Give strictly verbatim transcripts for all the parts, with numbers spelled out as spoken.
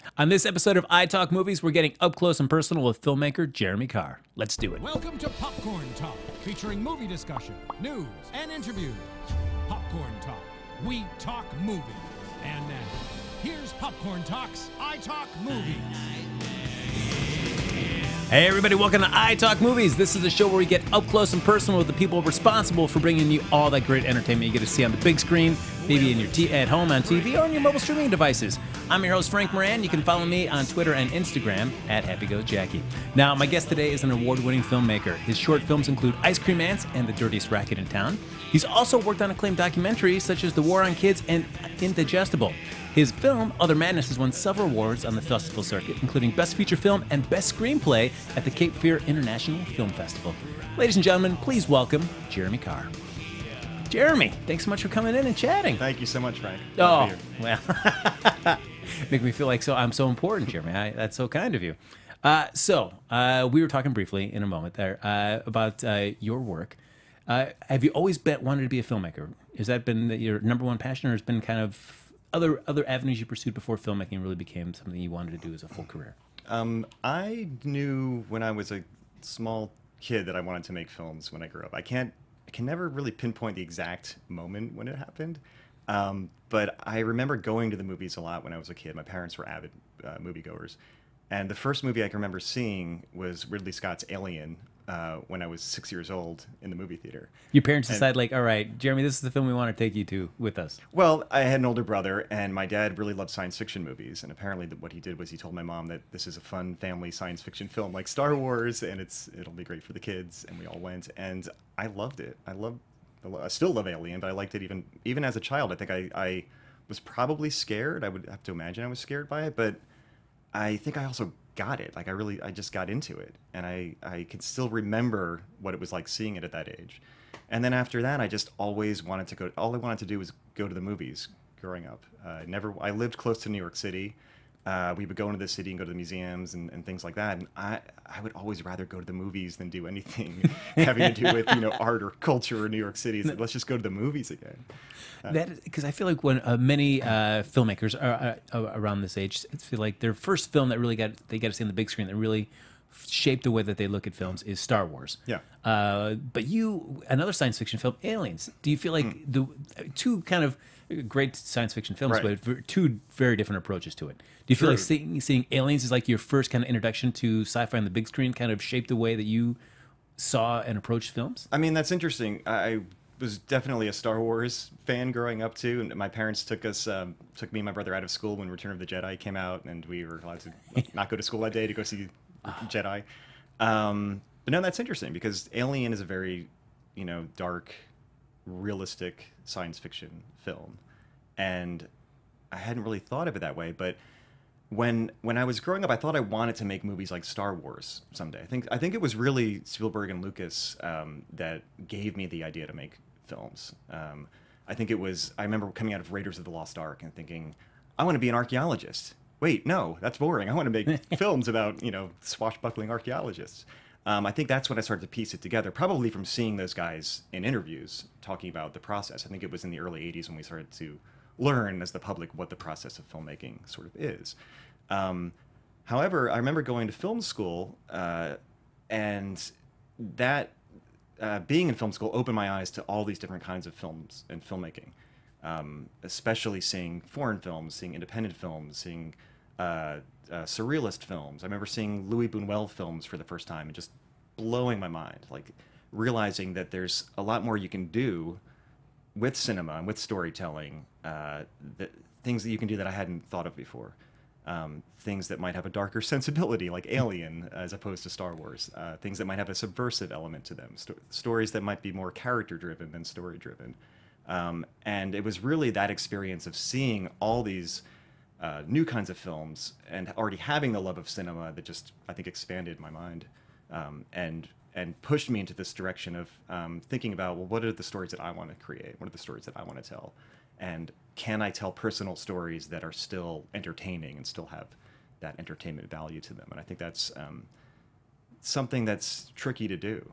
On this episode of iTalk Movies, we're getting up close and personal with filmmaker Jeremy Carr. Let's do it. Welcome to Popcorn Talk, featuring movie discussion, news, and interviews. Popcorn Talk. We talk movies. And now, here's Popcorn Talk's iTalk Movies. Hey everybody, welcome to iTalk Movies. This is a show where we get up close and personal with the people responsible for bringing you all that great entertainment you get to see on the big screen, maybe in your t at home on T V or on your mobile streaming devices. I'm your host, Frank Moran. You can follow me on Twitter and Instagram at HappyGoJackie. Now, my guest today is an award-winning filmmaker. His short films include Ice Cream Ants and The Dirtiest Racket In Town. He's also worked on acclaimed documentaries such as The War on Kids and Indigestible. His film, Other Madness, has won several awards on the festival circuit, including Best Feature Film and Best Screenplay at the Cape Fear International Film Festival. Ladies and gentlemen, please welcome Jeremy Carr. Jeremy, thanks so much for coming in and chatting. Thank you so much, Frank. Oh, well, make me feel like so I'm so important, Jeremy. I, that's so kind of you. Uh, so uh, we were talking briefly in a moment there uh, about uh, your work. Uh, have you always been, wanted to be a filmmaker? Has that been your number one passion, or has been kind of other other avenues you pursued before filmmaking really became something you wanted to do as a full career? Um, I knew when I was a small kid that I wanted to make films when I grew up. I can't, I can never really pinpoint the exact moment when it happened, um, but I remember going to the movies a lot when I was a kid. My parents were avid uh, moviegoers, and the first movie I can remember seeing was Ridley Scott's Alien. Uh, when I was six years old in the movie theater. Your parents and, decide, like, all right, Jeremy, this is the film we want to take you to with us. Well, I had an older brother, and my dad really loved science fiction movies. And apparently, the, what he did was he told my mom that this is a fun family science fiction film like Star Wars, and it's it'll be great for the kids. And we all went, and I loved it. I love, I still love Alien, but I liked it even even as a child. I think I, I was probably scared. I would have to imagine I was scared by it, but I think I also got it. Like I really, I just got into it, and I, I can still remember what it was like seeing it at that age. And then after that, I just always wanted to go. All I wanted to do was go to the movies. Growing up, uh, never. I lived close to New York City. Uh, we would go into the city and go to the museums and, and things like that. And I, I would always rather go to the movies than do anything having to do with you know art or culture or New York City. So let's just go to the movies again. Uh, That because I feel like when uh, many uh, filmmakers are uh, around this age feel like their first film that really got they got to see on the big screen that really shaped the way that they look at films is Star Wars. Yeah. Uh, but you another science fiction film, Aliens. Do you feel like mm. the two kind of great science fiction films, right. but two very different approaches to it? Do you feel True. like seeing, seeing Aliens is like your first kind of introduction to sci-fi on the big screen, kind of shaped the way that you saw and approached films? I mean, that's interesting. I was definitely a Star Wars fan growing up too, and my parents took us, um, took me and my brother out of school when Return of the Jedi came out, and we were allowed to like, not go to school that day to go see Jedi. Um, but no, that's interesting because Alien is a very, you know, dark, realistic science fiction film, and I hadn't really thought of it that way, but. When when I was growing up, I thought I wanted to make movies like Star Wars someday. I think I think it was really Spielberg and Lucas um, that gave me the idea to make films. Um, I think it was I remember coming out of Raiders of the Lost Ark and thinking, I want to be an archaeologist. Wait, no, that's boring. I want to make films about you know swashbuckling archaeologists. Um, I think that's when I started to piece it together, probably from seeing those guys in interviews talking about the process. I think it was in the early eighties when we started to learn as the public what the process of filmmaking sort of is. Um, however, I remember going to film school, uh, and that uh, being in film school opened my eyes to all these different kinds of films and filmmaking, um, especially seeing foreign films, seeing independent films, seeing uh, uh, surrealist films. I remember seeing Louis Buñuel films for the first time and just blowing my mind, like realizing that there's a lot more you can do with cinema and with storytelling, uh, that, things that you can do that I hadn't thought of before. Um, things that might have a darker sensibility, like Alien, as opposed to Star Wars. Uh, things that might have a subversive element to them. Sto stories that might be more character-driven than story-driven. Um, and it was really that experience of seeing all these uh, new kinds of films and already having the love of cinema that just, I think, expanded my mind um, and and pushed me into this direction of um, thinking about, well, what are the stories that I want to create? What are the stories that I want to tell? And can I tell personal stories that are still entertaining and still have that entertainment value to them? And I think that's um, something that's tricky to do.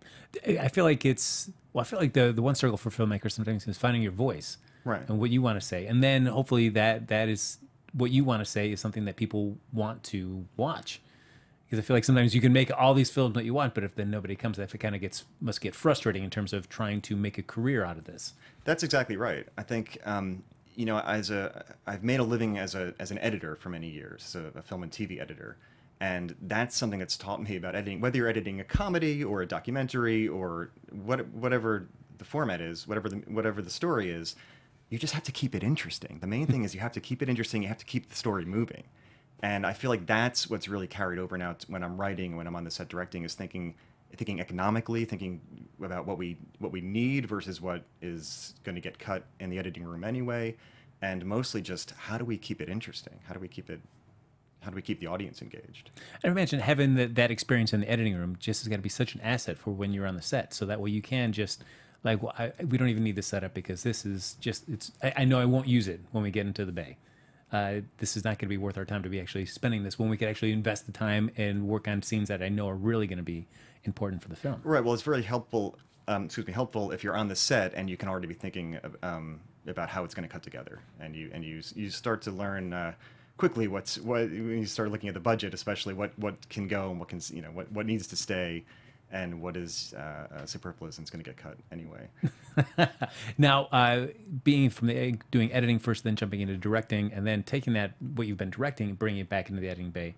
I feel like it's, well, I feel like the, the one struggle for filmmakers sometimes is finding your voice. Right. And what you want to say. And then hopefully that that is what you want to say is something that people want to watch. Because I feel like sometimes you can make all these films that you want, but if then nobody comes, that kind of gets must get frustrating in terms of trying to make a career out of this. That's exactly right. I think um, you know, as a I've made a living as a as an editor for many years, so a film and T V editor, and that's something that's taught me about editing. Whether you're editing a comedy or a documentary or what whatever the format is, whatever the whatever the story is, you just have to keep it interesting. The main thing is you have to keep it interesting. You have to keep the story moving. And I feel like that's what's really carried over now when I'm writing, when I'm on the set directing, is thinking, thinking economically, thinking about what we what we need versus what is going to get cut in the editing room anyway, and mostly just how do we keep it interesting? How do we keep it? How do we keep the audience engaged? I imagine having the, that experience in the editing room just has got to be such an asset for when you're on the set, so that way you can just like, well, I, we don't even need the setup because this is just it's. I, I know I won't use it when we get into the bay. Uh, this is not going to be worth our time to be actually spending this when we could actually invest the time and work on scenes that I know are really going to be important for the film. Right. Well, it's very helpful. Um, excuse me, helpful if you're on the set and you can already be thinking of, um, about how it's going to cut together, and you and you you start to learn uh, quickly what's what when you start looking at the budget, especially what what can go and what can you know what what needs to stay. And what is uh, uh, superfluous and it's going to get cut anyway. Now, uh, being from the doing editing first, then jumping into directing, and then taking that what you've been directing and bringing it back into the editing bay,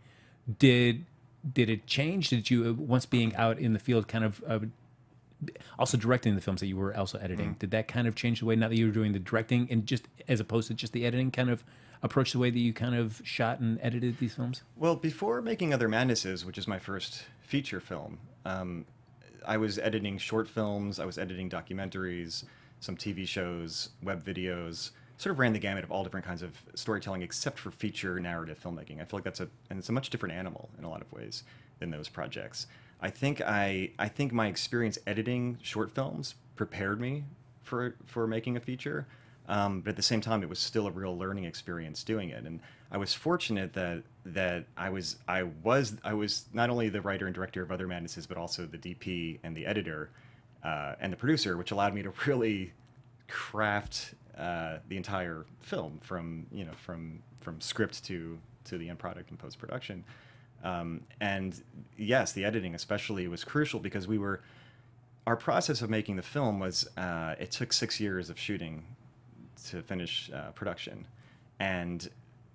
did did it change? Did you once being out in the field, kind of uh, also directing the films that you were also editing? Mm. Did that kind of change the way now that you were doing the directing and just as opposed to just the editing, kind of approach the way that you kind of shot and edited these films? Well, before making Other Madnesses, which is my first feature film, um, I was editing short films, I was editing documentaries, some T V shows, web videos, sort of ran the gamut of all different kinds of storytelling except for feature narrative filmmaking. I feel like that's a, and it's a much different animal in a lot of ways than those projects. I think I, I think my experience editing short films prepared me for, for making a feature. Um, but at the same time, it was still a real learning experience doing it, and I was fortunate that that I was I was I was not only the writer and director of Other Madnesses, but also the D P and the editor uh, and the producer, which allowed me to really craft uh, the entire film from you know from from script to to the end product and post production. Um, and yes, the editing especially was crucial because we were our process of making the film was uh, it took six years of shooting to finish uh, production, and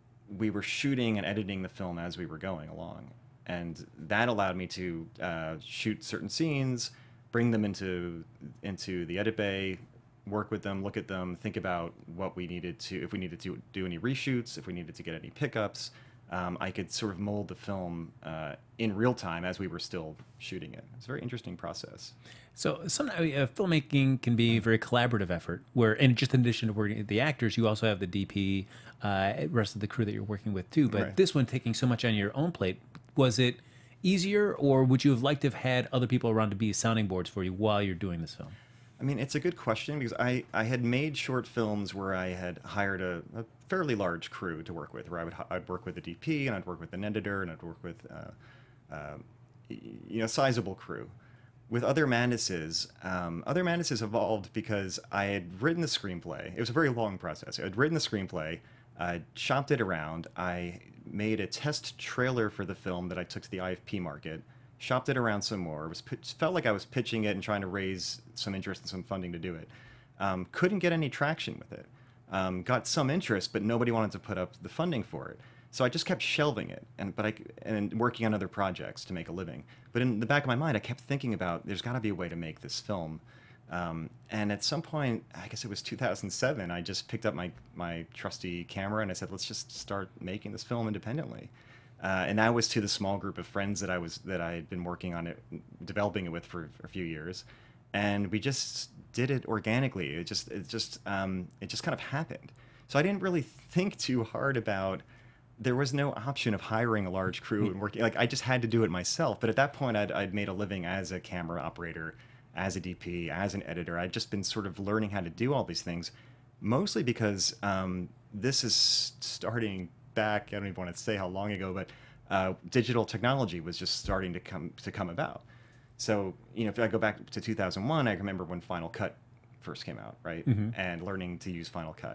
we were shooting and editing the film as we were going along, and that allowed me to uh, shoot certain scenes, bring them into into the edit bay, work with them, look at them, think about what we needed to, if we needed to do any reshoots, if we needed to get any pickups. Um, I could sort of mold the film uh, in real time as we were still shooting it. It's a very interesting process. So sometimes uh, filmmaking can be a very collaborative effort where, and just in addition to working with the actors, you also have the D P, uh, rest of the crew that you're working with too. But Right. this one taking so much on your own plate, was it easier, or would you have liked to have had other people around to be sounding boards for you while you're doing this film? I mean, it's a good question because I, I had made short films where I had hired a, a fairly large crew to work with, where I would I'd work with the D P and I'd work with an editor and I'd work with uh, uh, you know sizable crew. With Other Madnesses, um, Other Madnesses evolved because I had written the screenplay. It was a very long process. I had written the screenplay, I shopped it around, I made a test trailer for the film that I took to the I F P market, shopped it around some more. It was felt like I was pitching it and trying to raise some interest and some funding to do it. Um, couldn't get any traction with it. Um, got some interest, but nobody wanted to put up the funding for it. So I just kept shelving it, and but I and working on other projects to make a living. But in the back of my mind, I kept thinking about there's got to be a way to make this film. Um, and at some point, I guess it was two thousand seven, I just picked up my my trusty camera and I said, let's just start making this film independently. Uh, and that was to the small group of friends that I was that I had been working on it, developing it with for, for a few years, and we just did it organically. It just it just um, it just kind of happened. So I didn't really think too hard about. There was no option of hiring a large crew and working. Like I just had to do it myself. But at that point, I'd I'd made a living as a camera operator, as a D P, as an editor. I'd just been sort of learning how to do all these things, mostly because um, this is starting. Back, I don't even want to say how long ago, but uh, digital technology was just starting to come to come about. So, you know, if I go back to two thousand one, I remember when Final Cut first came out, right? Mm-hmm. And learning to use Final Cut.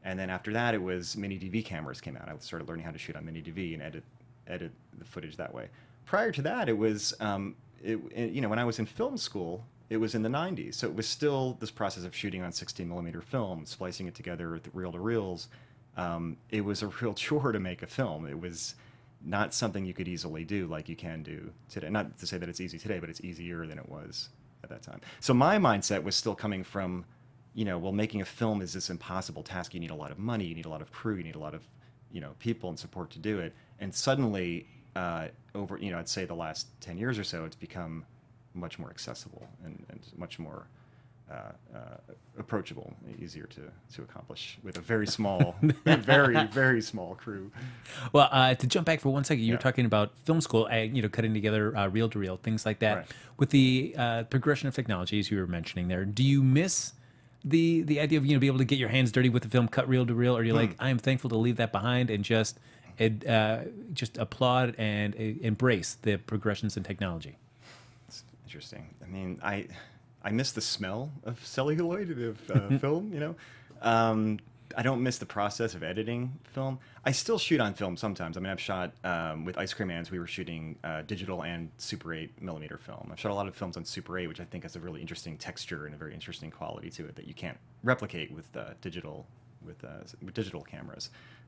And then after that, it was mini D V cameras came out. I started learning how to shoot on mini D V and edit edit the footage that way. Prior to that, it was, um, it, it, you know, when I was in film school, it was in the nineties. So it was still this process of shooting on sixteen millimeter film, splicing it together with reel-to-reels. Um, it was a real chore to make a film. It was not something you could easily do like you can do today. Not to say that it's easy today, but it's easier than it was at that time. So my mindset was still coming from, you know, well, making a film is this impossible task. You need a lot of money, you need a lot of crew, you need a lot of, you know, people and support to do it. And suddenly, uh, over, you know, I'd say the last ten years or so, it's become much more accessible and, and much more uh, uh, approachable, easier to, to accomplish with a very small, very, very small crew. Well, uh, to jump back for one second, you Yeah. were talking about film school, uh, you know, cutting together uh, reel-to-reel, things like that. Right. With the uh, progression of technology, as you were mentioning there, do you miss the the idea of, you know, be able to get your hands dirty with the film, cut reel-to-reel, or are you like, I am thankful to leave that behind and just it, uh, just applaud and uh, embrace the progressions in technology? It's interesting. I mean, I I miss the smell of celluloid of uh, film, you know. Um, I don't miss the process of editing film. I still shoot on film sometimes. I mean, I've shot um, with Ice Cream Mans. We were shooting uh, digital and Super eight millimeter film. I've shot a lot of films on Super eight, which I think has a really interesting texture and a very interesting quality to it that you can't replicate with uh, digital with, uh, with digital cameras.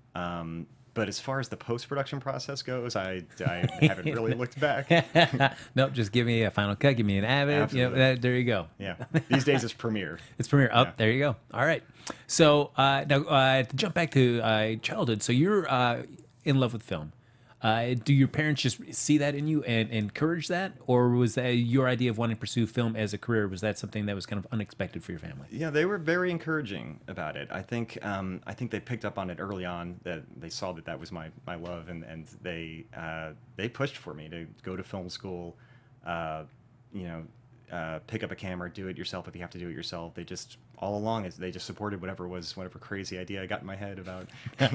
Um, But as far as the post-production process goes, I, I haven't really looked back. Nope, just give me a Final Cut, give me an Avid. You know, Absolutely. that, there you go. Yeah. These days it's Premiere. It's Premiere. Up, Yeah. there you go. All right. So uh, now uh, to jump back to uh, childhood, so you're uh, in love with film. Uh, do your parents just see that in you and, and encourage that? Or was that your idea of wanting to pursue film as a career? Was that something that was kind of unexpected for your family? Yeah, they were very encouraging about it. I think um, I think they picked up on it early on, that they saw that that was my, my love, and, and they uh, they pushed for me to go to film school, uh, you know, uh, pick up a camera, do it yourself if you have to do it yourself. They just, all along, they just supported whatever was, whatever crazy idea I got in my head about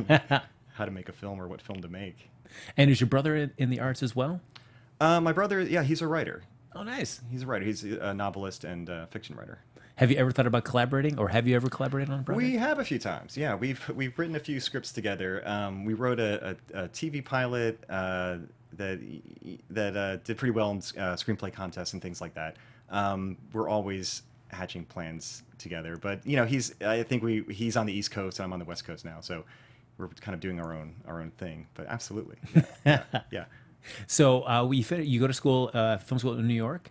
how to make a film or what film to make. And is your brother in, in the arts as well? Uh, my brother, yeah, he's a writer. Oh, nice. He's a writer. He's a novelist and a fiction writer. Have you ever thought about collaborating, or have you ever collaborated on a project? We have a few times. Yeah, we've we've written a few scripts together. Um, we wrote a, a, a T V pilot uh, that that uh, did pretty well in uh, screenplay contests and things like that. Um, we're always hatching plans together, but you know, he's I think we he's on the East Coast and I'm on the West Coast now, so we're kind of doing our own our own thing. But absolutely, yeah. yeah, yeah. So uh, we fin- you go to school, uh, film school in New York?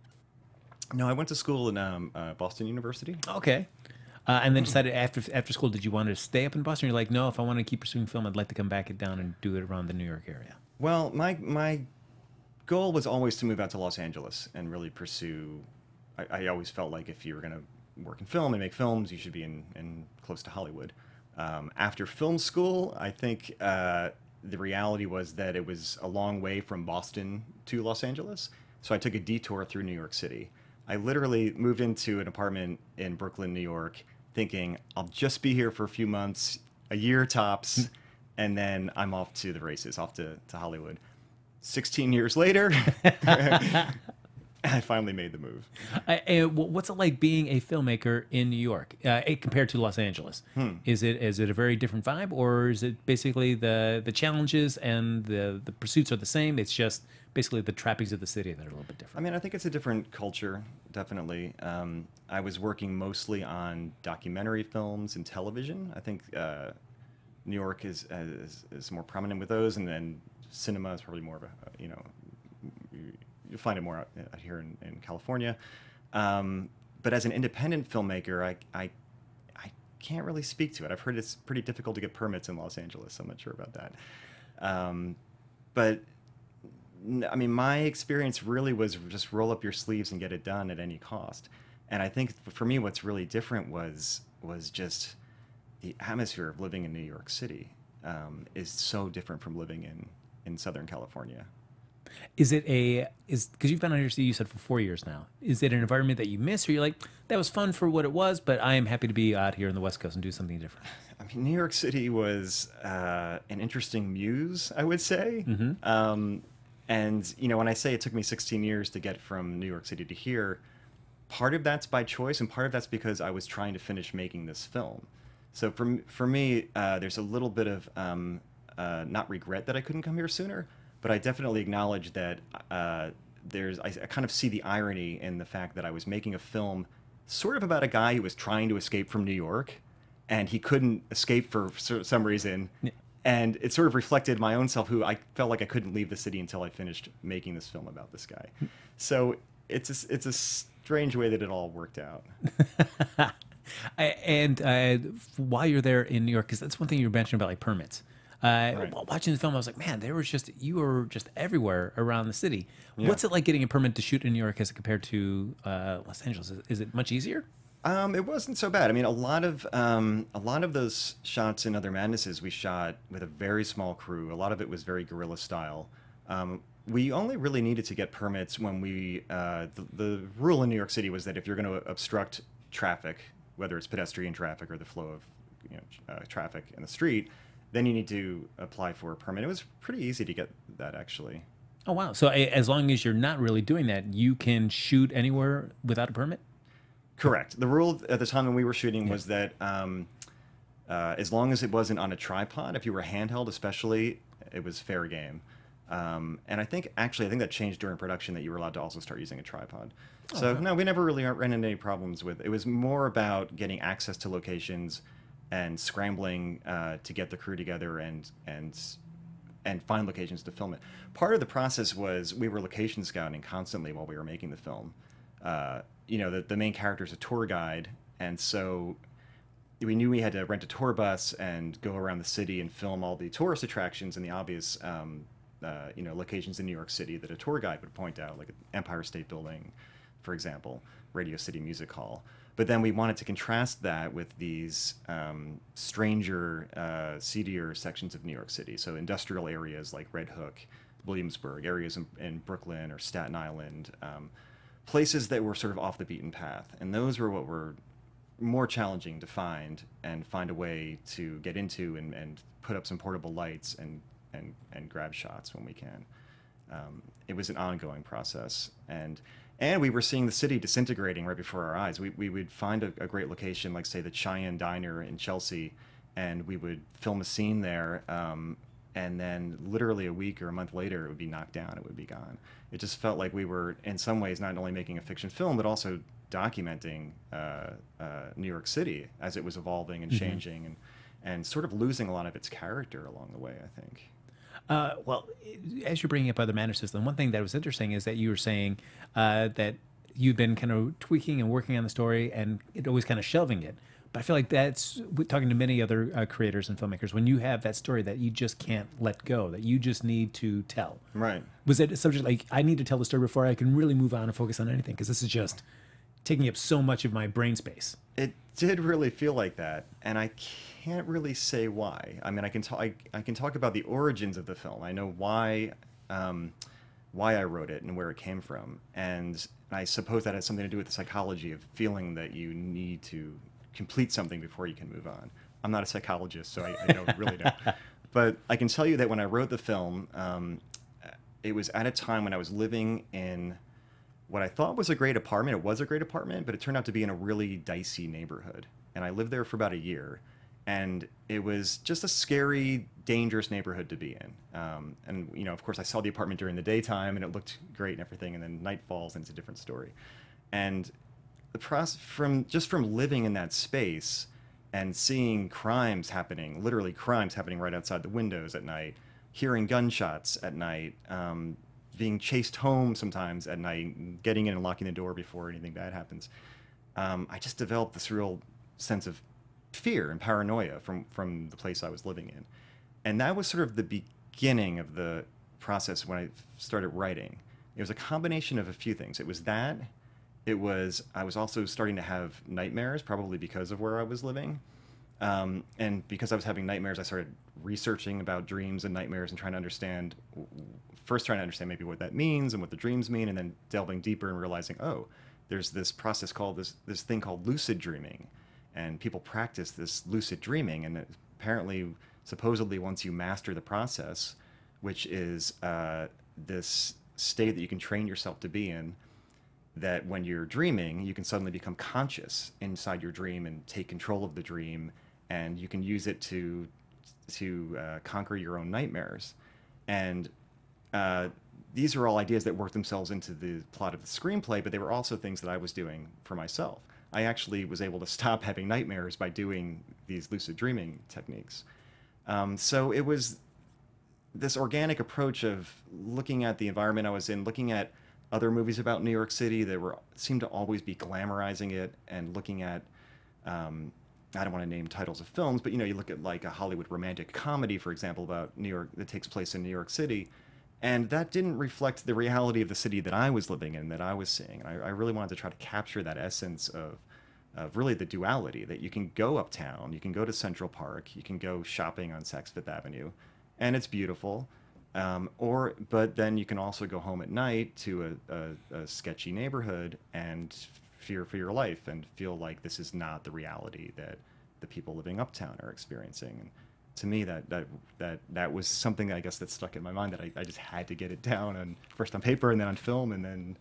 No, I went to school in um, uh, Boston University. Okay. Uh, and then decided after after school, did you want to stay up in Boston? Or you're like, no, if I want to keep pursuing film, I'd like to come back it down and do it around the New York area. Well, my my goal was always to move out to Los Angeles and really pursue. I, I always felt like if you were going to work in film and make films, you should be in, in close to Hollywood. Um, after film school, I think uh, the reality was that it was a long way from Boston to Los Angeles, so I took a detour through New York City. I literally moved into an apartment in Brooklyn, New York, thinking I'll just be here for a few months, a year tops, and then I'm off to the races, off to, to Hollywood. sixteen years later, I finally made the move. Uh, and what's it like being a filmmaker in New York uh, compared to Los Angeles? Hmm. Is it is it a very different vibe, or is it basically the the challenges and the the pursuits are the same? It's just basically the trappings of the city that are a little bit different. I mean, I think it's a different culture, definitely. Um, I was working mostly on documentary films and television. I think uh, New York is, is is more prominent with those, and then cinema is probably more of a, you know, you'll find it more out, out here in, in California. Um, but as an independent filmmaker, I, I I can't really speak to it. I've heard it's pretty difficult to get permits in Los Angeles. I'm not sure about that. Um, but I mean, my experience really was just roll up your sleeves and get it done at any cost. And I think for me, what's really different was was just the atmosphere of living in New York City um, is so different from living in, in Southern California. Is it a is because you've been on here, you said, for four years now? Is it an environment that you miss, or you're like, that was fun for what it was, but I am happy to be out here in the West Coast and do something different? I mean, New York City was uh, an interesting muse, I would say. Mm-hmm. Um, and you know, when I say it took me sixteen years to get from New York City to here, part of that's by choice, and part of that's because I was trying to finish making this film. So for, m- for me, uh, there's a little bit of um, uh, not regret that I couldn't come here sooner, but I definitely acknowledge that uh, there's I, I kind of see the irony in the fact that I was making a film sort of about a guy who was trying to escape from New York, and he couldn't escape for s- some reason. Yeah. And it sort of reflected my own self, who I felt like I couldn't leave the city until I finished making this film about this guy. So it's a, it's a strange way that it all worked out. And uh, while you're there in New York, because that's one thing you mentioned about like permits. Uh, Right. While watching the film, I was like, man, there was just you were just everywhere around the city. Yeah. What's it like getting a permit to shoot in New York as compared to uh, Los Angeles? Is, is it much easier? Um, it wasn't so bad. I mean, a lot of um, a lot of those shots in Other Madnesses we shot with a very small crew. A lot of it was very guerrilla style. Um, we only really needed to get permits when we uh, the, the rule in New York City was that if you're going to obstruct traffic, whether it's pedestrian traffic or the flow of you know uh, traffic in the street, then you need to apply for a permit. It was pretty easy to get that, actually. Oh wow! So a- as long as you're not really doing that, you can shoot anywhere without a permit. Correct. The rule at the time when we were shooting was that um, uh, as long as it wasn't on a tripod, if you were handheld especially, it was fair game. Um, and I think, actually, I think that changed during production, that you were allowed to also start using a tripod. So, Oh, wow. no, we never really ran into any problems with it. It was more about getting access to locations and scrambling uh, to get the crew together and and and find locations to film it. Part of the process was we were location scouting constantly while we were making the film. Uh, you know, the, the main character is a tour guide, and so we knew we had to rent a tour bus and go around the city and film all the tourist attractions and the obvious, um, uh, you know, locations in New York City that a tour guide would point out, like Empire State Building, for example, Radio City Music Hall. But then we wanted to contrast that with these um, stranger, uh, seedier sections of New York City. So industrial areas like Red Hook, Williamsburg, areas in, in Brooklyn or Staten Island, um, places that were sort of off the beaten path. And those were what were more challenging to find and find a way to get into and, and put up some portable lights and, and, and grab shots when we can. Um, it was an ongoing process. And and we were seeing the city disintegrating right before our eyes. We, we would find a, a great location, like, say, the Cheyenne Diner in Chelsea, and we would film a scene there, um, and then literally a week or a month later, it would be knocked down. It would be gone. It just felt like we were, in some ways, not only making a fiction film, but also documenting uh, uh, New York City as it was evolving and changing, mm-hmm. and, and sort of losing a lot of its character along the way, I think. Uh, well, as you're bringing up Other Madnesses, one thing that was interesting is that you were saying uh, that you've been kind of tweaking and working on the story and it always kind of shelving it. But I feel like that's, talking to many other uh, creators and filmmakers, when you have that story that you just can't let go, that you just need to tell. Right. Was it a subject like, I need to tell the story before I can really move on and focus on anything? Because this is just taking up so much of my brain space. It did really feel like that, and I can't really say why. I mean, I can talk. I, I can talk about the origins of the film. I know why, um, why I wrote it and where it came from, and I suppose that has something to do with the psychology of feeling that you need to complete something before you can move on. I'm not a psychologist, so I, I don't really know. But I can tell you that when I wrote the film, um, it was at a time when I was living in what I thought was a great apartment. It was a great apartment, but it turned out to be in a really dicey neighborhood. And I lived there for about a year. And it was just a scary, dangerous neighborhood to be in. Um, and, you know, of course, I saw the apartment during the daytime, and it looked great and everything. And then night falls, and it's a different story. And the process, from just from living in that space and seeing crimes happening, literally crimes happening right outside the windows at night, hearing gunshots at night, um, being chased home sometimes at night, getting in and locking the door before anything bad happens. Um, I just developed this real sense of fear and paranoia from, from the place I was living in. And that was sort of the beginning of the process when I started writing. It was a combination of a few things. It was that. It was, I was also starting to have nightmares, probably because of where I was living. Um, and because I was having nightmares, I started researching about dreams and nightmares and trying to understand, first trying to understand maybe what that means and what the dreams mean, and then delving deeper and realizing, oh, there's this process called, this, this thing called lucid dreaming. And people practice this lucid dreaming, and apparently, supposedly, once you master the process, which is uh, this state that you can train yourself to be in, that when you're dreaming, you can suddenly become conscious inside your dream and take control of the dream and you can use it to to uh, conquer your own nightmares. And uh, these are all ideas that work themselves into the plot of the screenplay, but they were also things that I was doing for myself. I actually was able to stop having nightmares by doing these lucid dreaming techniques. Um, so it was this organic approach of looking at the environment I was in, looking at other movies about New York City that were seemed to always be glamorizing it, and looking at um, I don't want to name titles of films, but you know, you look at like a Hollywood romantic comedy, for example, about New York that takes place in New York City, and that didn't reflect the reality of the city that I was living in, that I was seeing. And I, I really wanted to try to capture that essence of, of really the duality, that you can go uptown, you can go to Central Park, you can go shopping on Saks Fifth Avenue, and it's beautiful. Um, or, but then you can also go home at night to a, a, a sketchy neighborhood and fear for your life and feel like this is not the reality that the people living uptown are experiencing. And to me, that that that that was something, I guess, that stuck in my mind, that I, I just had to get it down, on first on paper and then on film and then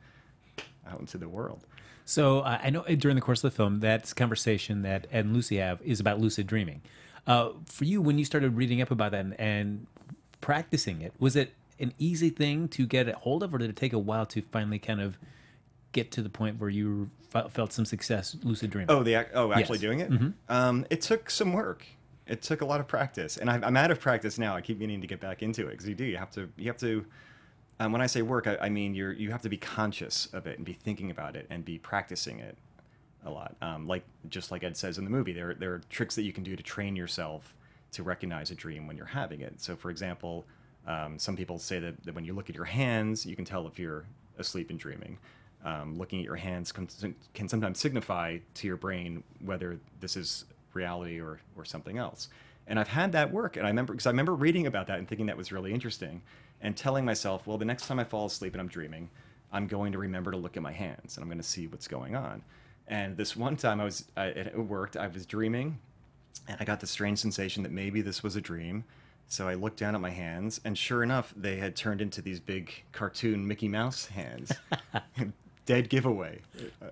out into the world. So uh, I know during the course of the film, that conversation that Ed and Lucy have is about lucid dreaming. Uh, for you, when you started reading up about that and, and practicing it, was it an easy thing to get a hold of, or did it take a while to finally kind of get to the point where you felt some success lucid dreaming? Oh, the oh, actually Yes. doing it? Mm-hmm. Um, it took some work. It took a lot of practice, and I'm, I'm out of practice now. I keep meaning to get back into it, because you do. You have to. You have to. Um, when I say work, I, I mean you're you have to be conscious of it and be thinking about it and be practicing it a lot. Um, like just like Ed says in the movie, there there are tricks that you can do to train yourself to recognize a dream when you're having it. So, for example, um, some people say that, that when you look at your hands, you can tell if you're asleep and dreaming. Um, looking at your hands can, can sometimes signify to your brain whether this is reality or, or something else. And I've had that work, and I remember, because I remember reading about that and thinking that was really interesting, and telling myself, well, the next time I fall asleep and I'm dreaming, I'm going to remember to look at my hands, and I'm going to see what's going on. And this one time I was, I, it worked, I was dreaming, and I got the strange sensation that maybe this was a dream. So I looked down at my hands, and sure enough, they had turned into these big cartoon Mickey Mouse hands. Dead giveaway.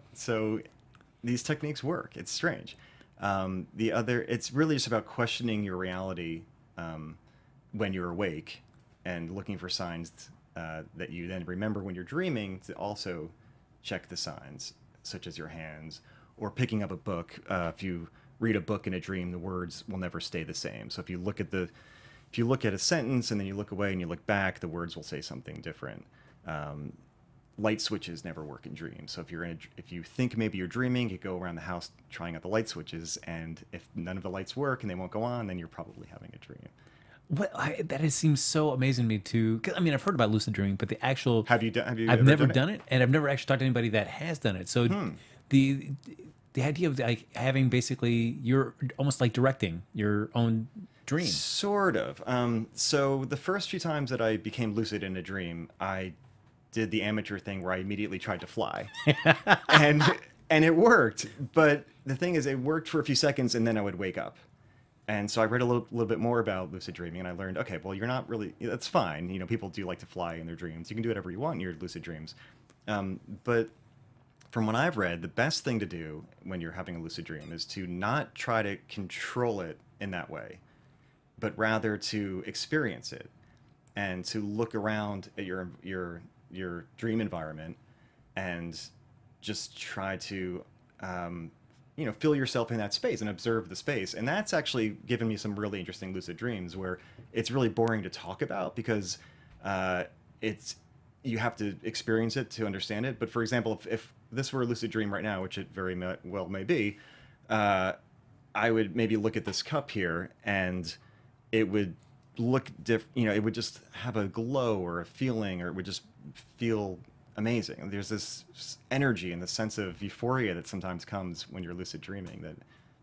So these techniques work. It's strange. Um, the other, it's really just about questioning your reality um, when you're awake, and looking for signs uh, that you then remember when you're dreaming, to also check the signs, such as your hands, or picking up a book. Uh, if you read a book in a dream, the words will never stay the same. So if you look at the, if you look at a sentence and then you look away and you look back, the words will say something different. Um, light switches never work in dreams. So if you're in, a, if you think maybe you're dreaming, you go around the house trying out the light switches, and if none of the lights work and they won't go on, then you're probably having a dream. What I, that is, seems so amazing to me too. 'Cause, I mean, I've heard about lucid dreaming, but the actual Have you done? Have you? I've ever never done, done it? it, and I've never actually talked to anybody that has done it. So Hmm. the the idea of like having basically you're almost like directing your own dream. Sort of. Um, so the first few times that I became lucid in a dream, I did the amateur thing where I immediately tried to fly, and and it worked. But the thing is, it worked for a few seconds, and then I would wake up. And so I read a little, little bit more about lucid dreaming, and I learned, okay, well, you're not really, that's fine. You know, people do like to fly in their dreams. You can do whatever you want in your lucid dreams. Um, but from what I've read, the best thing to do when you're having a lucid dream is to not try to control it in that way, but rather to experience it and to look around at your, your, your dream environment and just try to, um, you know, fill yourself in that space and observe the space. And that's actually given me some really interesting lucid dreams where it's really boring to talk about, because uh, it's, you have to experience it to understand it. But for example, if, if this were a lucid dream right now, which it very ma- well may be, uh, I would maybe look at this cup here and it would look diff, you know, it would just have a glow or a feeling, or it would just feel amazing. There's this energy and the sense of euphoria that sometimes comes when you're lucid dreaming that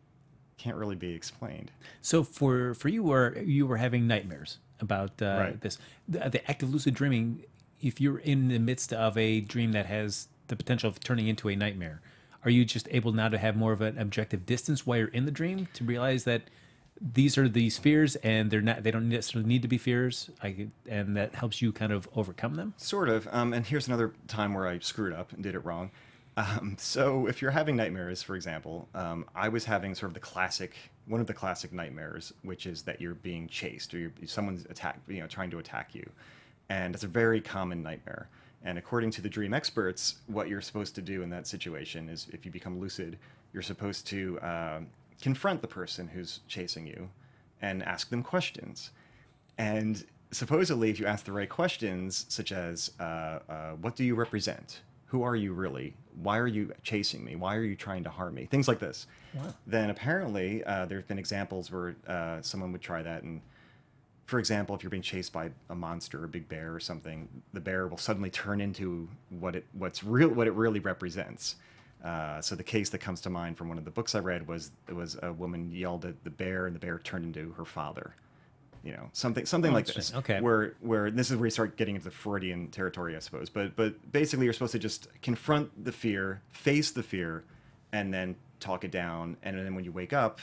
can't really be explained. So for for you, were you were having nightmares about uh, Right. this the, the act of lucid dreaming. If you're in the midst of a dream that has the potential of turning into a nightmare, are you just able now to have more of an objective distance while you're in the dream to realize that these are these fears and they're not, they don't necessarily need to be fears, I, and that helps you kind of overcome them? Sort of. Um, and here's another time where I screwed up and did it wrong. Um, so if you're having nightmares, for example, um, I was having sort of the classic one of the classic nightmares, which is that you're being chased or you're, someone's attack, you know, trying to attack you, and it's a very common nightmare. And according to the dream experts, what you're supposed to do in that situation is, if you become lucid, you're supposed to uh, confront the person who's chasing you and ask them questions. And supposedly, if you ask the right questions, such as, uh, uh, what do you represent? Who are you really? Why are you chasing me? Why are you trying to harm me? Things like this. Wow. Then apparently, uh, there have been examples where uh, someone would try that. And for example, if you're being chased by a monster, a big bear or something, the bear will suddenly turn into what it what's real what it really represents. Uh, so the case that comes to mind from one of the books I read was it was a woman yelled at the bear, and the bear turned into her father. You know, something something oh, like this. Okay. Where where this is where you start getting into the Freudian territory, I suppose. But but basically, you're supposed to just confront the fear, face the fear, and then talk it down. And then when you wake up,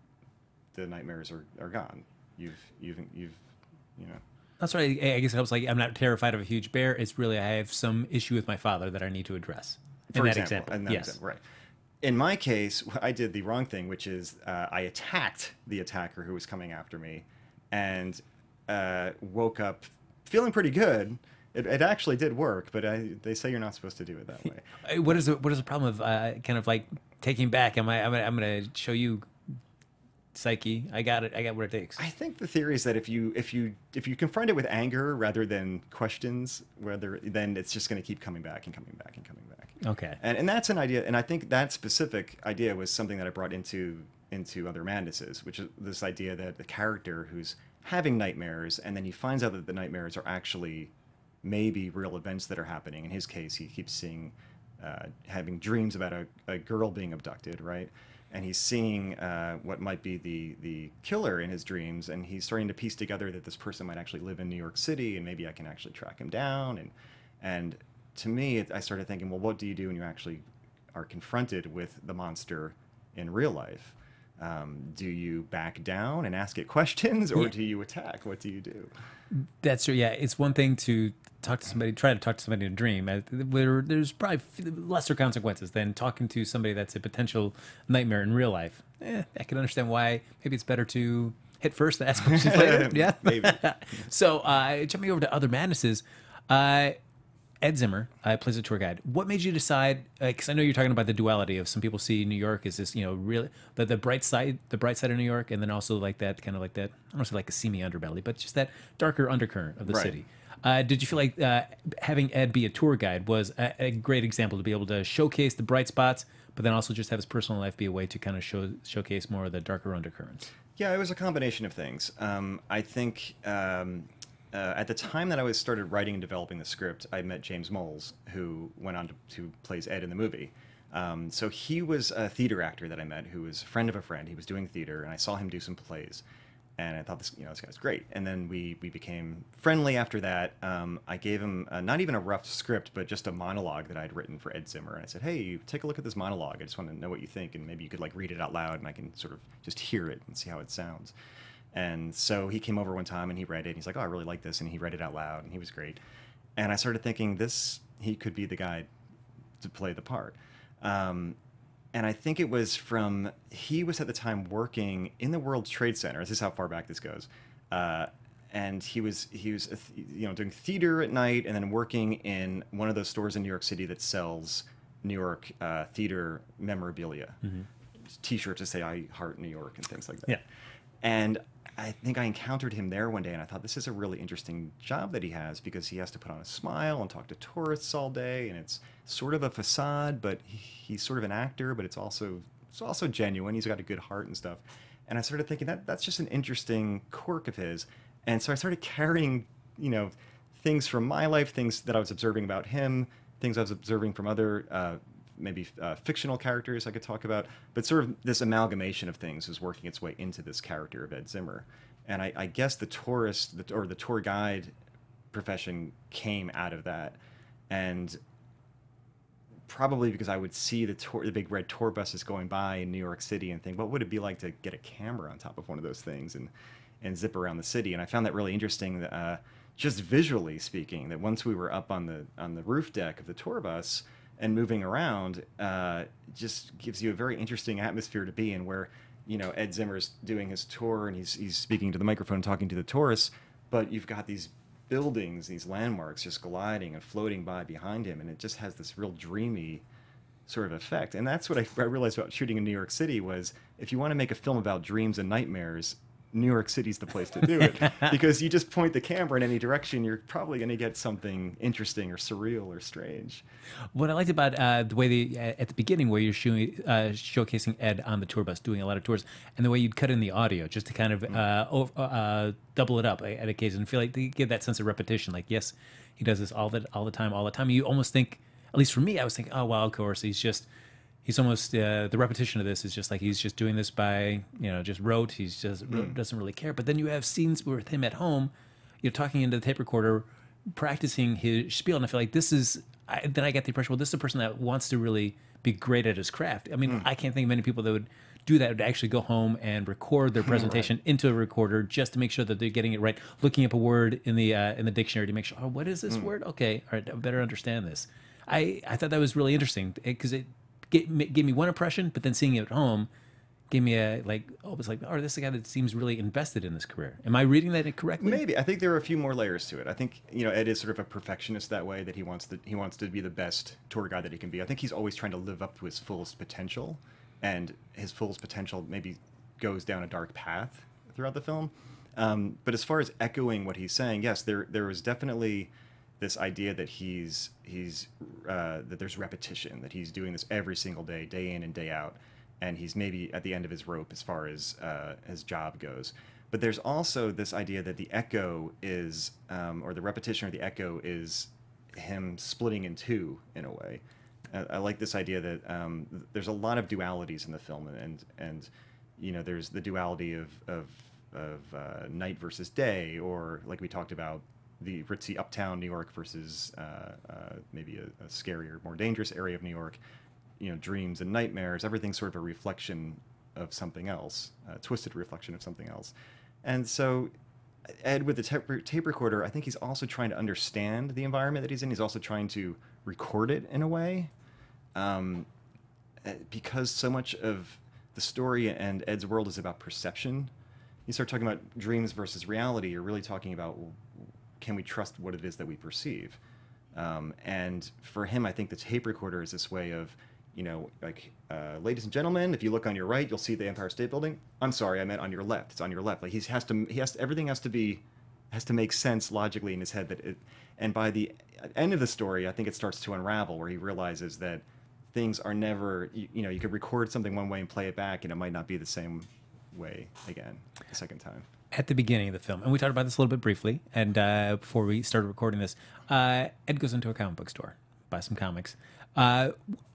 the nightmares are, are gone. You've you've you've you know. That's right. I guess it helps. Like, I'm not terrified of a huge bear. It's really I have some issue with my father that I need to address. In For that example, example, in that yes. example, right. In my case, I did the wrong thing, which is uh, I attacked the attacker who was coming after me, and uh, woke up feeling pretty good. It, it actually did work, but I, they say you're not supposed to do it that way. What is the, what is the problem of uh, kind of like taking back? Am I? I'm gonna, I'm gonna show you. Psyche, I got it. I got what it takes. I think the theory is that if you if you if you confront it with anger rather than questions, whether then it's just going to keep coming back and coming back and coming back. Okay. And and that's an idea, and I think that specific idea was something that I brought into into Other Madnesses, which is this idea that the character who's having nightmares, and then he finds out that the nightmares are actually maybe real events that are happening. In his case, he keeps seeing, uh, having dreams about a, a girl being abducted, right? And he's seeing uh, what might be the the killer in his dreams, and he's starting to piece together that this person might actually live in New York City, and maybe I can actually track him down. And and to me, it, I started thinking, well, what do you do when you actually are confronted with the monster in real life? Um, do you back down and ask it questions, or yeah. do you attack? What do you do? That's true. Yeah, it's one thing to talk to somebody, try to talk to somebody in a dream. Uh, Where there's probably lesser consequences than talking to somebody that's a potential nightmare in real life. Eh, I can understand why. Maybe it's better to hit first, and ask questions later. Yeah, maybe. So, uh, jumping over to Other Madnesses, uh, Ed Zimmer uh, plays a tour guide. What made you decide? Because uh, I know you're talking about the duality of some people see New York as this, you know, really the, the bright side, the bright side of New York, and then also like that kind of like that. I don't want to say like a seamy underbelly, but just that darker undercurrent of the Right. city. Uh, did you feel like uh, having Ed be a tour guide was a, a great example to be able to showcase the bright spots, but then also just have his personal life be a way to kind of show showcase more of the darker undercurrents? Yeah, it was a combination of things. Um, I think um, uh, at the time that I was started writing and developing the script, I met James Moles, who went on to, to plays Ed in the movie. Um, so he was a theater actor that I met, who was a friend of a friend. He was doing theater, and I saw him do some plays. And I thought, this, you know, this guy's great. And then we we became friendly after that. Um, I gave him uh, not even a rough script, but just a monologue that I'd written for Ed Zimmer. And I said, hey, take a look at this monologue. I just want to know what you think, and maybe you could like read it out loud, and I can sort of just hear it and see how it sounds. And so he came over one time and he read it. And he's like, oh, I really like this, and he read it out loud, and he was great. And I started thinking, this he could be the guy to play the part. Um, And I think it was from, he was at the time working in the World Trade Center. This is how far back this goes. Uh, and he was, he was, you know, doing theater at night, and then working in one of those stores in New York City that sells New York uh, theater memorabilia. Mm-hmm. T-shirts that say, I heart New York, and things like that. Yeah. And I think I encountered him there one day, and I thought, this is a really interesting job that he has, because he has to put on a smile and talk to tourists all day, and it's sort of a facade, but he, he's sort of an actor, but it's also it's also genuine. He's got a good heart and stuff. And I started thinking that that's just an interesting quirk of his. And so I started carrying, you know, things from my life, things that I was observing about him, things I was observing from other uh, maybe uh, fictional characters I could talk about, but sort of this amalgamation of things was working its way into this character of Ed Zimmer. And I, I guess the tourist the, or the tour guide profession came out of that. And probably because I would see the tour, the big red tour buses going by in New York City and think, what would it be like to get a camera on top of one of those things and, and zip around the city? And I found that really interesting, that, uh, just visually speaking, that once we were up on the on the roof deck of the tour bus and moving around, uh, just gives you a very interesting atmosphere to be in, where you know, Ed Zimmer's doing his tour and he's he's speaking to the microphone, talking to the tourists, but you've got these buildings, these landmarks just gliding and floating by behind him, and it just has this real dreamy sort of effect. And that's what I, I realized about shooting in New York City was, if you want to make a film about dreams and nightmares, New York City's the place to do it. Because you just point the camera in any direction, you're probably going to get something interesting or surreal or strange. What I liked about uh, the way they, uh, at the beginning where you're showing, uh, showcasing Ed on the tour bus, doing a lot of tours, and the way you'd cut in the audio just to kind of uh, over, uh, double it up at occasion and feel like they give that sense of repetition. Like, yes, he does this all the, all the time, all the time. You almost think, at least for me, I was thinking, oh, well, of course, he's just, he's almost, uh, the repetition of this is just like he's just doing this by, you know, just rote. He's just, mm. doesn't really care. But then you have scenes with him at home, you're talking into the tape recorder, practicing his spiel. And I feel like this is, I, then I get the impression, well, this is a person that wants to really be great at his craft. I mean, mm. I can't think of many people that would do that, would actually go home and record their presentation right. into a recorder just to make sure that they're getting it right, looking up a word in the uh, in the dictionary to make sure, oh, what is this mm. word? Okay, all right, I better understand this. I, I thought that was really interesting because it gave, gave me one impression, but then seeing it at home gave me a, like, oh, it's like, oh, this is a guy that seems really invested in this career. Am I reading that correctly? Maybe. I think there are a few more layers to it. I think, you know, Ed is sort of a perfectionist that way, that he wants to, he wants to be the best tour guide that he can be. I think he's always trying to live up to his fullest potential, and his fullest potential maybe goes down a dark path throughout the film. Um, but as far as echoing what he's saying, yes, there there was definitely this idea that he's he's uh, that there's repetition, that he's doing this every single day, day in and day out, and he's maybe at the end of his rope as far as uh, his job goes. But there's also this idea that the echo is, um, or the repetition or the echo is him splitting in two in a way. Uh, I like this idea that um, there's a lot of dualities in the film, and and you know, there's the duality of of, of uh, night versus day, or like we talked about, the ritzy uptown New York versus uh, uh, maybe a, a scarier, more dangerous area of New York. You know, dreams and nightmares, everything's sort of a reflection of something else, a twisted reflection of something else. And so Ed, with the tape, tape recorder, I think he's also trying to understand the environment that he's in. He's also trying to record it in a way, um, because so much of the story and Ed's world is about perception. You start talking about dreams versus reality, you're really talking about, can we trust what it is that we perceive? Um, and for him, I think the tape recorder is this way of, you know, like, uh, ladies and gentlemen, if you look on your right, you'll see the Empire State Building. I'm sorry, I meant on your left. It's on your left. Like, he has to, he has to, everything has to be, has to make sense logically in his head. That it, and by the end of the story, I think it starts to unravel, where he realizes that things are never, you, you know, you could record something one way and play it back, and it might not be the same way again the second time. At the beginning of the film, and we talked about this a little bit briefly, and uh, before we started recording this, uh, Ed goes into a comic book store, buys some comics. Uh,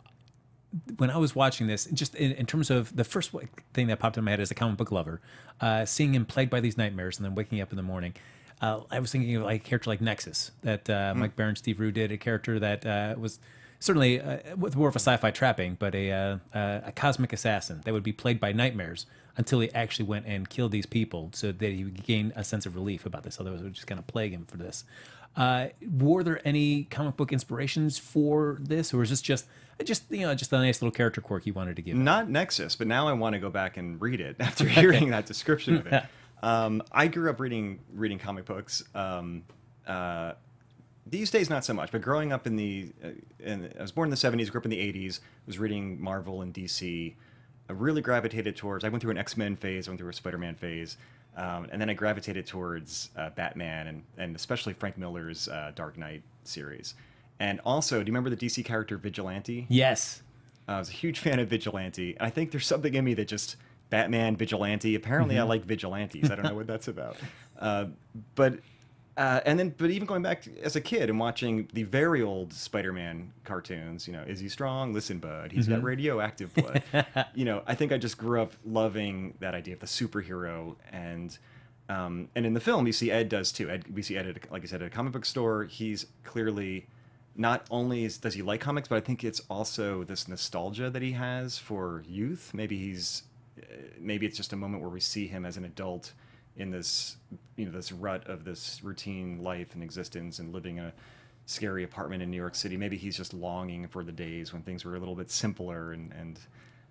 when I was watching this, just in, in terms of the first thing that popped in my head as a comic book lover, uh, seeing him plagued by these nightmares and then waking up in the morning, uh, I was thinking of like a character like Nexus that uh, mm. Mike Baron, Steve Rue did, a character that uh, was certainly uh, with more of a sci-fi trapping, but a, uh, uh, a cosmic assassin that would be plagued by nightmares until he actually went and killed these people so that he would gain a sense of relief about this. Otherwise, it would just kind of plague him for this. Uh, were there any comic book inspirations for this, or is this just just you know just a nice little character quirk you wanted to give? Not it? Nexus, but now I want to go back and read it after hearing that description of it. Um, I grew up reading reading comic books. Um, uh, these days, not so much, but growing up in the, uh, in, I was born in the seventies, grew up in the eighties, was reading Marvel and D C. I really gravitated towards, I went through an X-Men phase, I went through a Spider-Man phase, um, and then I gravitated towards uh, Batman, and, and especially Frank Miller's uh, Dark Knight series. And also, do you remember the D C character Vigilante? Yes. Uh, I was a huge fan of Vigilante. I think there's something in me that just, Batman, Vigilante, apparently mm-hmm. I like vigilantes. I don't know what that's about. Uh, but... Uh, and then, but even going back to, as a kid and watching the very old Spider-Man cartoons, you know, is he strong? Listen, bud, he's mm-hmm. got radioactive blood. You know, I think I just grew up loving that idea of the superhero, and um, and in the film, you see Ed does too. Ed, we see Ed, at, like I said, at a comic book store. He's clearly not only is, does he like comics, but I think it's also this nostalgia that he has for youth. Maybe he's, maybe it's just a moment where we see him as an adult in this, you know, this rut of this routine life and existence and living in a scary apartment in New York City. Maybe he's just longing for the days when things were a little bit simpler and, and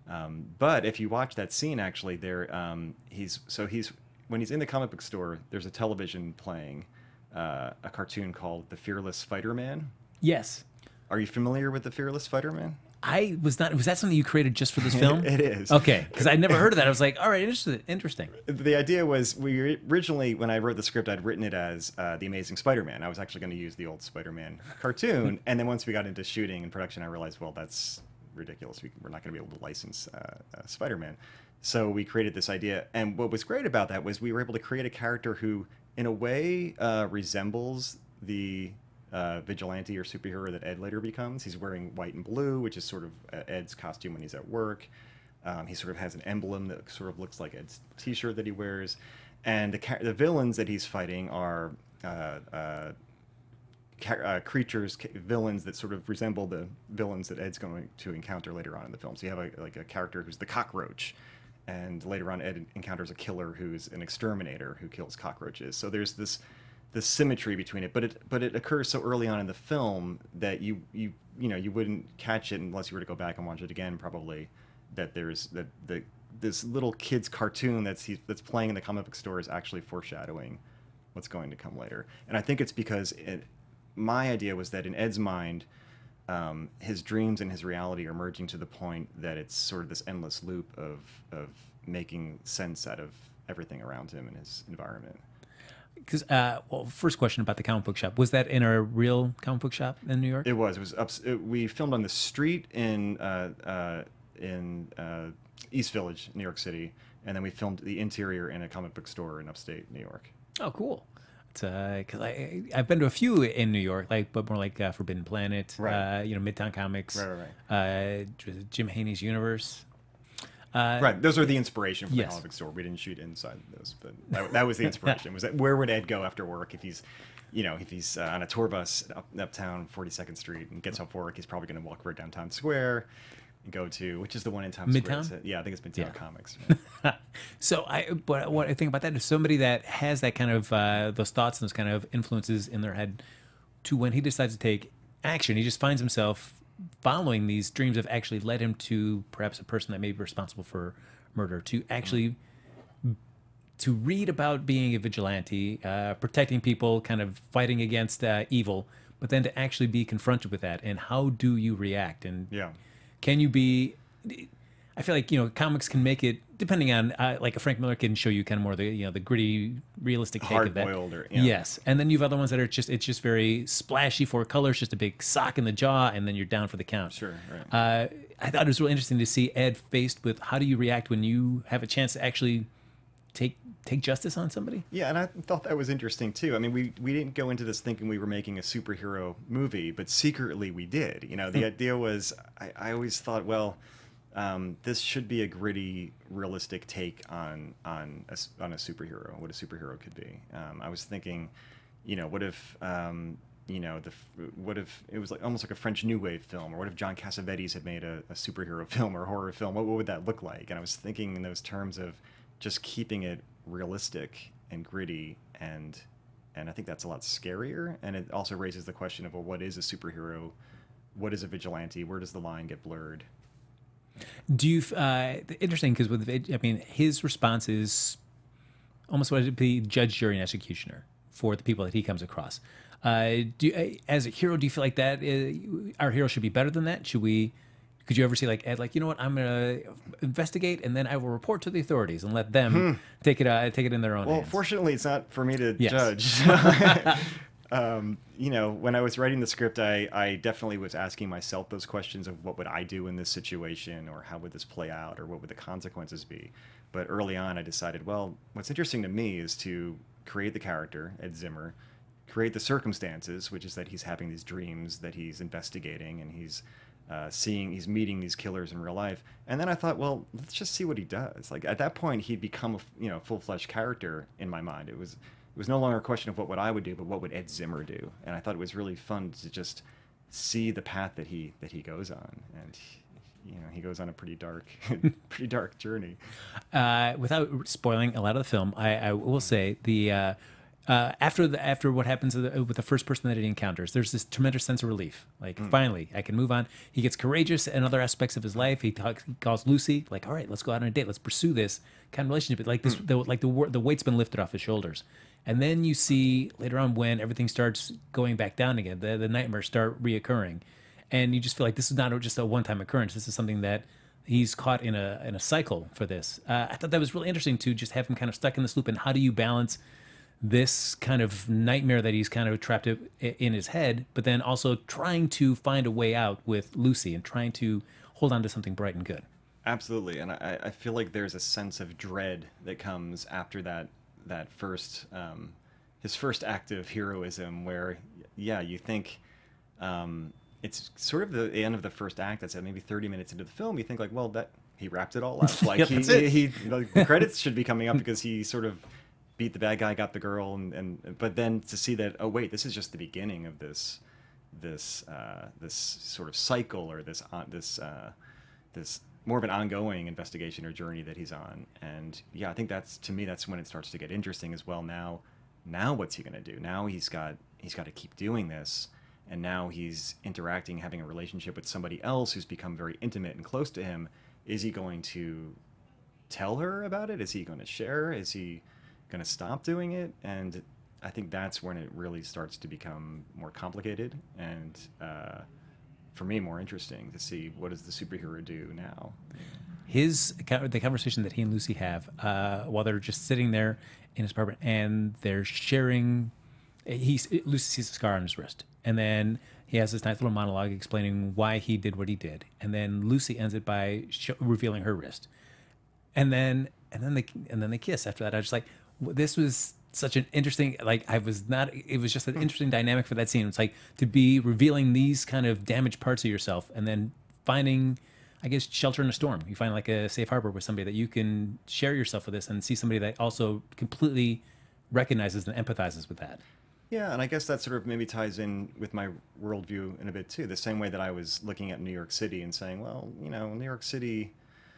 Um, but if you watch that scene, actually, there um, he's so he's when he's in the comic book store, there's a television playing uh, a cartoon called The Fearless Spider-Man. Yes. Are you familiar with The Fearless Spider-Man? I was not. Was that something you created just for this film? It is. Okay, because I'd never heard of that. I was like, all right, interesting. Interesting. The idea was, we originally, when I wrote the script, I'd written it as uh, The Amazing Spider-Man. I was actually going to use the old Spider-Man cartoon, and then once we got into shooting and production, I realized, well, that's ridiculous. We, we're not going to be able to license uh, uh, Spider-Man. So we created this idea, and what was great about that was we were able to create a character who, in a way, uh, resembles the Uh, vigilante or superhero that Ed later becomes. He's wearing white and blue, which is sort of uh, Ed's costume when he's at work. Um, he sort of has an emblem that sort of looks like Ed's t-shirt that he wears. And the, the villains that he's fighting are uh, uh, uh, creatures, villains that sort of resemble the villains that Ed's going to encounter later on in the film. So you have a, like a character who's the cockroach, and later on Ed encounters a killer who's an exterminator who kills cockroaches. So there's this the symmetry between it, but it but it occurs so early on in the film that you you you know you wouldn't catch it unless you were to go back and watch it again, probably. That there's that the this little kid's cartoon that's he, that's playing in the comic book store is actually foreshadowing what's going to come later. And I think it's because it, my idea was that in Ed's mind, um, his dreams and his reality are merging to the point that it's sort of this endless loop of of making sense out of everything around him and his environment. Because, uh, well, first question about the comic book shop. Was that in a real comic book shop in New York? It was. It was up. It, we filmed on the street in uh, uh, in uh, East Village, New York City, and then we filmed the interior in a comic book store in upstate New York. Oh, cool. It's because uh, I I've been to a few in New York, like but more like uh, Forbidden Planet, right. uh, you know, Midtown Comics, right, right, right. Uh, Jim Haney's Universe. Uh, right, those are the inspiration for yes. the comic book store. We didn't shoot inside those, but that, that was the inspiration. Was that where would Ed go after work if he's, you know, if he's uh, on a tour bus up, uptown forty-second Street and gets off work, he's probably going to walk right down Times Square and go to, which is the one in Times Midtown? Square? Yeah, I think it's Midtown Yeah. Comics. Right? So I, but what I think about that is somebody that has that kind of uh, those thoughts and those kind of influences in their head, to when he decides to take action, he just finds himself following these dreams have actually led him to perhaps a person that may be responsible for murder, to actually to read about being a vigilante, uh, protecting people, kind of fighting against uh, evil, but then to actually be confronted with that, and how do you react? And Yeah. can you be? I feel like, you know, comics can make it, depending on uh, like a Frank Miller can show you kind of more the, you know, the gritty, realistic take of that. Hard-boiled or yeah. Yes, and then you have other ones that are just it's just very splashy for colors, just a big sock in the jaw, and then you're down for the count. Sure, right. Uh, I thought it was really interesting to see Ed faced with how do you react when you have a chance to actually take take justice on somebody. Yeah, and I thought that was interesting too. I mean, we we didn't go into this thinking we were making a superhero movie, but secretly we did. You know, the idea was I, I always thought, well, um, this should be a gritty, realistic take on on a, on a superhero, what a superhero could be. Um, I was thinking, you know, what if um, you know the what if it was like almost like a French New Wave film, or what if John Cassavetes had made a, a superhero film or a horror film? What, what would that look like? And I was thinking in those terms of just keeping it realistic and gritty, and and I think that's a lot scarier. And it also raises the question of, well, what is a superhero? What is a vigilante? Where does the line get blurred? Do you uh, interesting because with I mean his response is almost what it would be judge, jury, and executioner for the people that he comes across. Uh, do you, as a hero, do you feel like that uh, our hero should be better than that? Should we? Could you ever see like Ed, like, you know what, I'm gonna investigate and then I will report to the authorities and let them hmm. take it uh, take it in their own well, hands? Well, fortunately, it's not for me to yes. judge. um, you know, when I was writing the script, I, I definitely was asking myself those questions of what would I do in this situation, or how would this play out, or what would the consequences be. But early on, I decided, well, what's interesting to me is to create the character, Ed Zimmer, create the circumstances, which is that he's having these dreams that he's investigating, and he's Uh, seeing he's meeting these killers in real life. And then I thought, well, let's just see what he does. Like at that point, he'd become a you know full-fledged character in my mind. It was it was no longer a question of what would I would do, but what would Ed Zimmer do. And I thought it was really fun to just see the path that he that he goes on. And he, you know, he goes on a pretty dark pretty dark journey. Uh, without spoiling a lot of the film, I, I will say the uh, uh, after the after what happens with the, with the first person that he encounters, there's this tremendous sense of relief. Like Mm. finally, I can move on. He gets courageous in other aspects of his life. He talks, he calls Lucy, like, all right, let's go out on a date. Let's pursue this kind of relationship. Like this, Mm. the, like the wor- the weight's been lifted off his shoulders. And then you see later on when everything starts going back down again, the the nightmares start reoccurring, and you just feel like this is not just a one time occurrence. This is something that he's caught in a in a cycle for this. Uh, I thought that was really interesting to just have him kind of stuck in this loop. And how do you balance this kind of nightmare that he's kind of trapped i- in his head, but then also trying to find a way out with Lucy and trying to hold on to something bright and good. Absolutely, and I, I feel like there's a sense of dread that comes after that that first um, his first act of heroism, where yeah, you think um, it's sort of the end of the first act. That's at maybe thirty minutes into the film. You think like, well, that he wrapped it all up. Like Yep, he, that's it. he, he like, the credits should be coming up because he sort of beat the bad guy, got the girl, and, and but then to see that, oh wait, this is just the beginning of this this uh, this sort of cycle or this uh, this uh, this more of an ongoing investigation or journey that he's on. And yeah, I think that's, to me, that's when it starts to get interesting as well. Now, now what's he gonna do? Now he's got he's got to keep doing this, and now he's interacting, having a relationship with somebody else who's become very intimate and close to him. Is he going to tell her about it? Is he going to share? Is he going to stop doing it? And I think that's when it really starts to become more complicated and, uh, for me, more interesting to see what does the superhero do now. His the conversation that he and Lucy have uh, while they're just sitting there in his apartment and they're sharing. He's Lucy sees a scar on his wrist, and then he has this nice little monologue explaining why he did what he did, and then Lucy ends it by sh- revealing her wrist, and then and then they and then they kiss after that. I was just like, this was such an interesting, like I was not, it was just an interesting dynamic for that scene. It's like to be revealing these kind of damaged parts of yourself and then finding, I guess, shelter in a storm. You find like a safe harbor with somebody that you can share yourself with this and see somebody that also completely recognizes and empathizes with that. Yeah, and I guess that sort of maybe ties in with my worldview in a bit too. The same way that I was looking at New York City and saying, well, you know, New York City,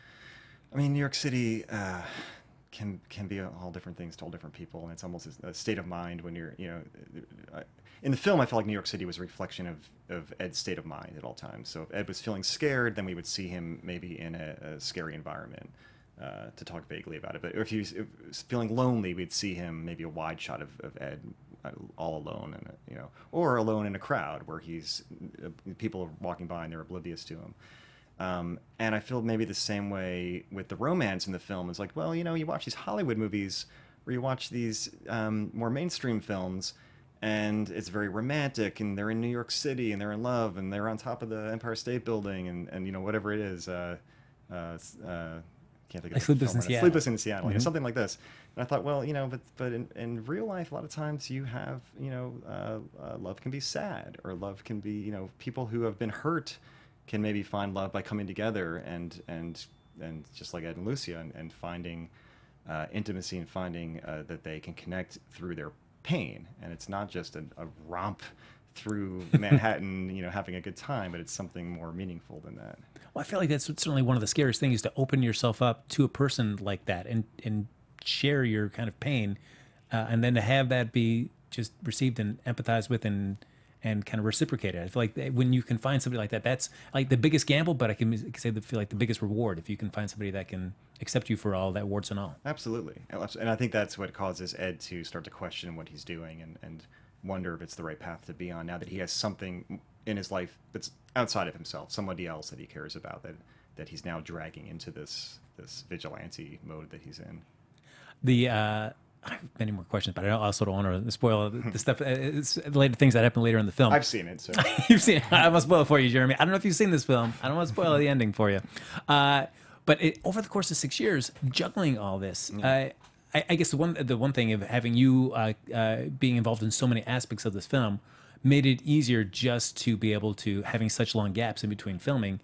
I mean, New York City, uh, can can be all different things to all different people, and it's almost a state of mind when you're, you know, in the film I felt like New York City was a reflection of, of Ed's state of mind at all times. So if Ed was feeling scared, then we would see him maybe in a, a scary environment uh, to talk vaguely about it. But if he was, if he was feeling lonely, we'd see him maybe a wide shot of, of Ed all alone, and you know, or alone in a crowd where he's uh, people are walking by and they're oblivious to him. Um, and I feel maybe the same way with the romance in the film. It's like, well, you know, you watch these Hollywood movies or you watch these um, more mainstream films, and it's very romantic, and they're in New York City, and they're in love, and they're on top of the Empire State Building, and, and you know, whatever it is. Uh, uh, uh, can't think of Like the Sleepless film in right now. Seattle. Sleepless in Seattle, Mhm. you know, something like this. And I thought, well, you know, but but in, in real life, a lot of times you have, you know, uh, uh, love can be sad, or love can be, you know, people who have been hurt can maybe find love by coming together and and and just like Ed and Lucia, and, and finding uh, intimacy and finding uh, that they can connect through their pain, and it's not just a, a romp through Manhattan, you know, having a good time, but it's something more meaningful than that. Well, I feel like that's certainly one of the scariest things, is to open yourself up to a person like that and and share your kind of pain, uh, and then to have that be just received and empathized with and and kind of reciprocated. I feel like that when you can find somebody like that, that's like the biggest gamble, but I can say that feel like the biggest reward if you can find somebody that can accept you for all that, warts and all. Absolutely. And I think that's what causes Ed to start to question what he's doing and, and wonder if it's the right path to be on now that he has something in his life that's outside of himself, somebody else that he cares about, that, that he's now dragging into this, this vigilante mode that he's in. The, uh, I have many more questions, but I also don't want to spoil the stuff. It's related to things that happen later in the film. I've seen it, so. You've seen it. I must spoil it for you, Jeremy. I don't know if you've seen this film. I don't want to spoil the ending for you. Uh, but it, over the course of six years, juggling all this, Yeah. uh, I, I guess the one the one thing of having you uh, uh, being involved in so many aspects of this film made it easier just to be able to, having such long gaps in between filming.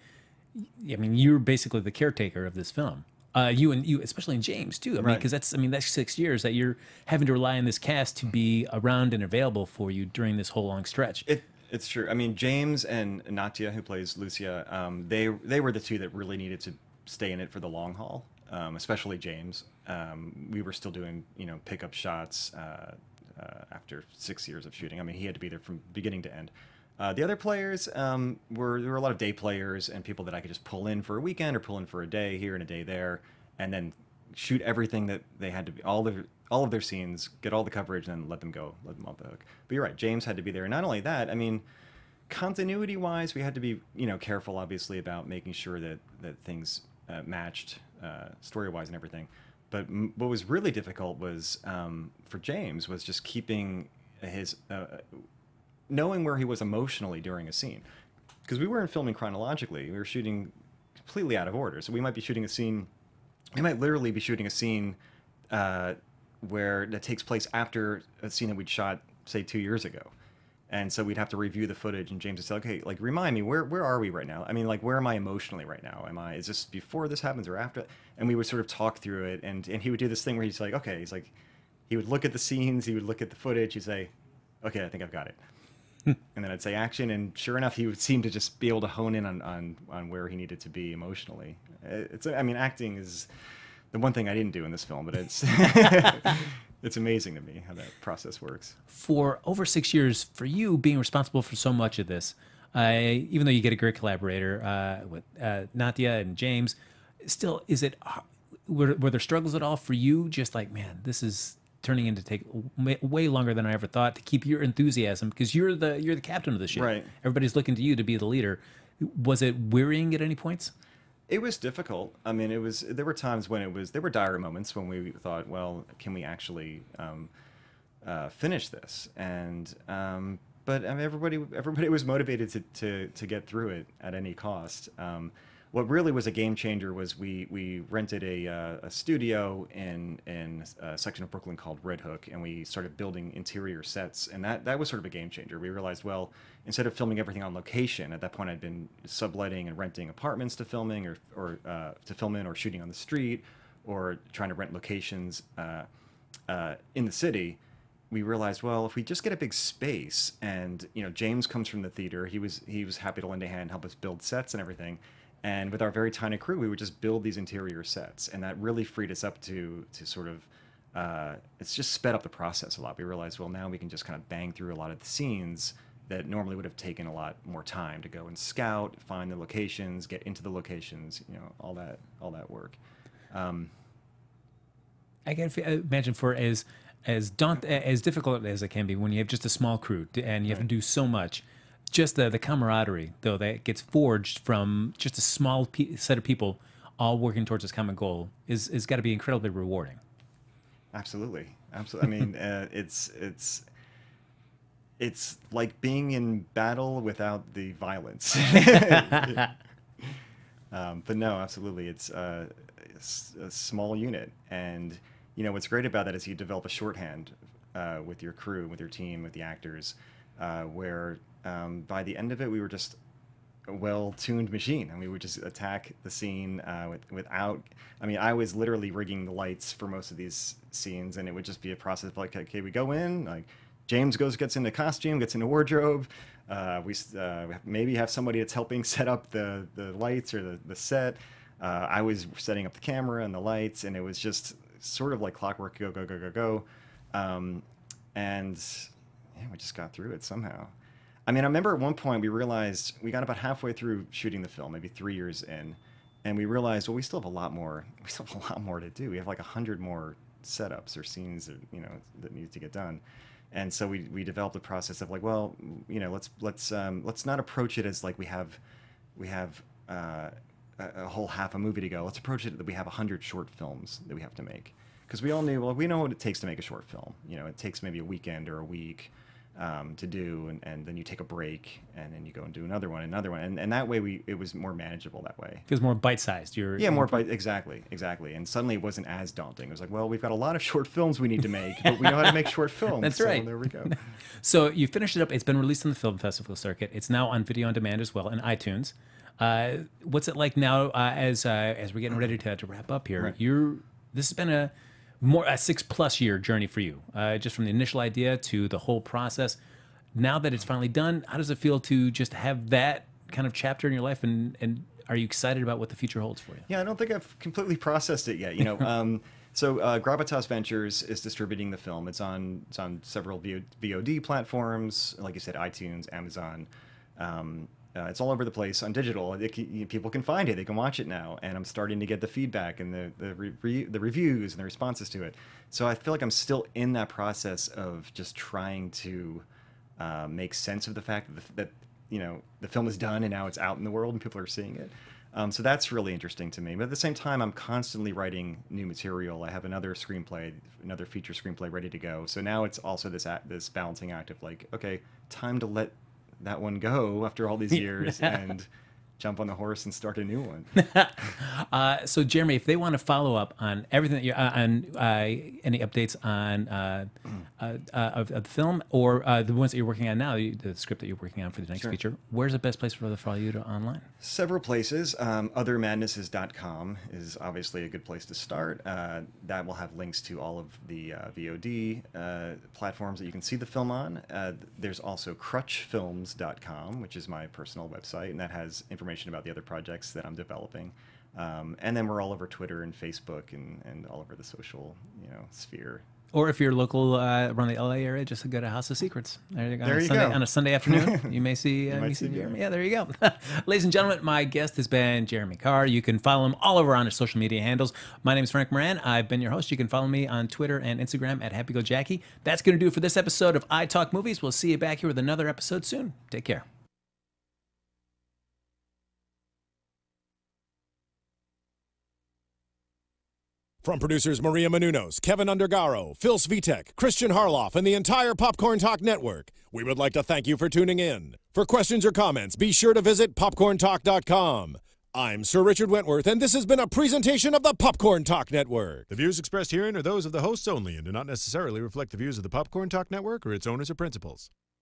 I mean, you're basically the caretaker of this film. Uh, you and you, especially in James too. I mean, Right. because that's I mean that's six years that you're having to rely on this cast to be around and available for you during this whole long stretch. It, it's true. I mean, James and Natia, who plays Lucia, um, they they were the two that really needed to stay in it for the long haul. Um, especially James. Um, we were still doing, you know, pickup shots, uh, uh, after six years of shooting. I mean, he had to be there from beginning to end. Uh, the other players um, were there were a lot of day players and people that I could just pull in for a weekend or pull in for a day here and a day there, and then shoot everything that they had to be all their all of their scenes, get all the coverage, and then let them go, let them off the hook. But you're right, James had to be there. And not only that, I mean, continuity wise, we had to be you know careful, obviously, about making sure that that things uh, matched uh, story wise and everything. But m what was really difficult was um, for James was just keeping his. Uh, knowing where he was emotionally during a scene, because we weren't filming chronologically. We were shooting completely out of order. So we might be shooting a scene, we might literally be shooting a scene uh, where that takes place after a scene that we'd shot, say, two years ago. And so we'd have to review the footage, and James would say, okay, like, remind me, where where are we right now? I mean, like, where am I emotionally right now? Am I, is this before this happens or after? And we would sort of talk through it, and, and he would do this thing where he's like, okay, he's like, he would look at the scenes, he would look at the footage, he'd say, okay, I think I've got it. And then I'd say action, and sure enough, he would seem to just be able to hone in on, on, on where he needed to be emotionally. It's, I mean, acting is the one thing I didn't do in this film, but it's it's amazing to me how that process works. For over six years, for you being responsible for so much of this, uh, even though you get a great collaborator uh, with uh, Nadia and James, still, is it were, were there struggles at all for you? Just like, man, this is turning into take way longer than I ever thought to keep your enthusiasm, because you're the you're the captain of the ship. Right. Everybody's looking to you to be the leader. Was it wearying at any points? It was difficult. I mean, it was. There were times when it was. There were dire moments when we thought, well, can we actually um, uh, finish this? And um, but I mean, everybody everybody was motivated to to to get through it at any cost. Um, What really was a game changer was we we rented a, uh, a studio in in a section of Brooklyn called Red Hook, and we started building interior sets, and that that was sort of a game changer. We realized, well, instead of filming everything on location, at that point I'd been subletting and renting apartments to filming or or uh, to film in, or shooting on the street, or trying to rent locations uh, uh, in the city. We realized, well, if we just get a big space, and you know, James comes from the theater, he was he was happy to lend a hand, help us build sets and everything. And with our very tiny crew, we would just build these interior sets, and that really freed us up to to sort of, uh, it's just sped up the process a lot. We realized, well, now we can just kind of bang through a lot of the scenes that normally would have taken a lot more time to go and scout, find the locations, get into the locations, you know, all that all that work. Um, I can imagine for as as daunt as difficult as it can be when you have just a small crew and you have right. to do so much. Just the, the camaraderie, though, that gets forged from just a small pe set of people all working towards this common goal is is got to be incredibly rewarding. Absolutely, absolutely. I mean, uh, it's it's it's like being in battle without the violence. um, but no, absolutely, it's, uh, it's a small unit, and you know what's great about that is you develop a shorthand uh, with your crew, with your team, with the actors, uh, where Um, by the end of it, we were just a well-tuned machine, and we would just attack the scene uh, with, without. I mean, I was literally rigging the lights for most of these scenes, and it would just be a process of like, okay, we go in, like James goes, gets into costume, gets into wardrobe. Uh, we uh, maybe have somebody that's helping set up the the lights or the the set. Uh, I was setting up the camera and the lights, and it was just sort of like clockwork, go go go go go, um, and yeah, we just got through it somehow. I mean, I remember at one point we realized we got about halfway through shooting the film, maybe three years in, and we realized, well, we still have a lot more. We still have a lot more to do. We have like a hundred more setups or scenes that you know that need to get done, and so we we developed a process of like, well, you know, let's let's um, let's not approach it as like we have we have uh, a, a whole half a movie to go. Let's approach it that we have a hundred short films that we have to make, because we all knew, well, we know what it takes to make a short film. You know, it takes maybe a weekend or a week. Um, to do, and, and then you take a break, and then you go and do another one, another one, and, and that way we it was more manageable that way. It was more bite-sized. You're yeah, more bite exactly, exactly, and suddenly it wasn't as daunting. It was like, well, we've got a lot of short films we need to make, but we know how to make short films. That's so right. There we go. So you finished it up. It's been released on the film festival circuit. It's now on video on demand as well, in iTunes. Uh, what's it like now? Uh, as uh, as we're getting ready to, to wrap up here, Right. you're this has been a more a six plus year journey for you, uh, just from the initial idea to the whole process. Now that it's finally done, how does it feel to just have that kind of chapter in your life, and, and are you excited about what the future holds for you? Yeah, I don't think I've completely processed it yet. You know, um, So uh, Gravitas Ventures is distributing the film. It's on it's on several V O D platforms, like you said, iTunes, Amazon. Um, uh, it's all over the place on digital. It can, you know, people can find it. They can watch it now. And I'm starting to get the feedback and the the, re the reviews and the responses to it. So I feel like I'm still in that process of just trying to uh, make sense of the fact that, the, that you know the film is done and now it's out in the world and people are seeing it. Um, so that's really interesting to me. But at the same time, I'm constantly writing new material. I have another screenplay, another feature screenplay ready to go. So now it's also this act, this balancing act of like, okay, time to let that one go after all these years and jump on the horse and start a new one. uh, so Jeremy, if they want to follow up on everything that you're uh, on, uh, any updates on uh, uh, uh, of, of the film or uh, the ones that you're working on now, the script that you're working on for the next Sure. feature, where's the best place for to follow you to online? Several places. Um, other madnesses dot com is obviously a good place to start. Uh, that will have links to all of the uh, V O D uh, platforms that you can see the film on. Uh, there's also crutch films dot com, which is my personal website, and that has information about the other projects that I'm developing. Um, and then we're all over Twitter and Facebook and, and all over the social, you know, sphere. Or if you're local uh, around the L A area, just go to House of Secrets. There you go. There on, a you Sunday, go. on a Sunday afternoon, you may see, uh, You might you see see me Jeremy. there. Yeah, there you go. Ladies and gentlemen, my guest has been Jeremy Carr. You can follow him all over on his social media handles. My name is Frank Moran. I've been your host. You can follow me on Twitter and Instagram at HappyGoJackie. That's going to do it for this episode of I Talk Movies. We'll see you back here with another episode soon. Take care. From producers Maria Menounos, Kevin Undergaro, Phil Svitek, Christian Harloff, and the entire Popcorn Talk Network, we would like to thank you for tuning in. For questions or comments, be sure to visit popcorn talk dot com. I'm Sir Richard Wentworth, and this has been a presentation of the Popcorn Talk Network. The views expressed herein are those of the hosts only and do not necessarily reflect the views of the Popcorn Talk Network or its owners or principals.